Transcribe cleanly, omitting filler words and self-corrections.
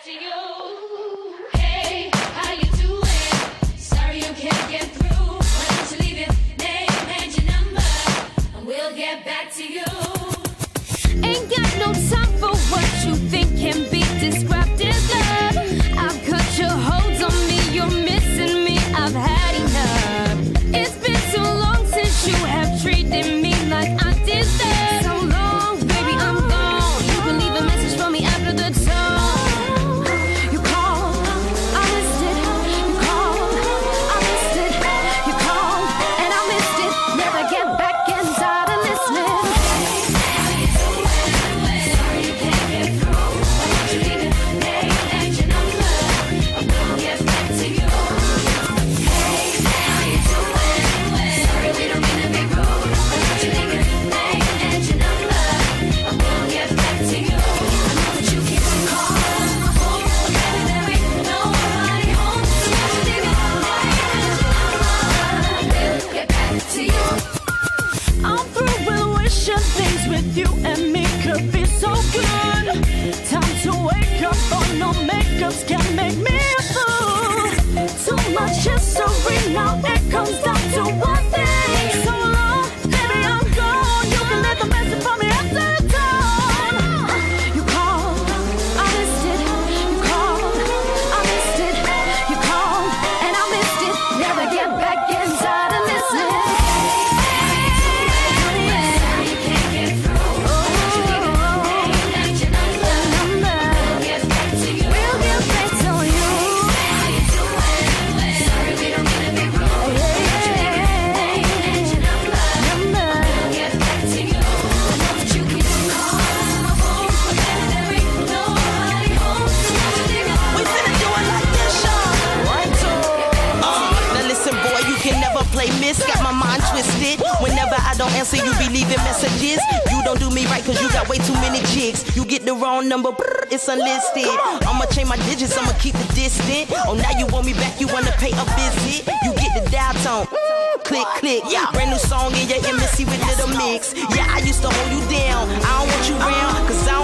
to you. Hey, how you doing? Sorry you can't get through. Why don't you leave your name and your number, and we'll get back to you. Ain't got no time for what you think can be described as love. I've cut your holds on me, you're missing me, I've had enough. It's been so long since you have treated me like I deserve. So long, baby, I'm gone. You can leave a message for me after the tone. You called, I missed it. You called, I missed it. You called, and I missed it. Never get back inside and listening. Things with you and me could be so good. Time to wake up, oh no, makeups can make me a fool. Too much history, now it comes down to one thing. So long, baby, I'm gone. You can leave the message for me after the tone. You called, I missed it. You called, I missed it. You called, and I missed it. Never get back inside and listen. Play miss, got my mind twisted. Whenever I don't answer, you be leaving messages. You don't do me right cause you got way too many chicks. You get the wrong number, brr, it's unlisted. I'ma change my digits, I'ma keep the distant. Oh, now you want me back, you wanna pay a visit. You get the dial tone, click, click. Brand new song in your embassy with little mix. Yeah, I used to hold you down, I don't want you round, cause I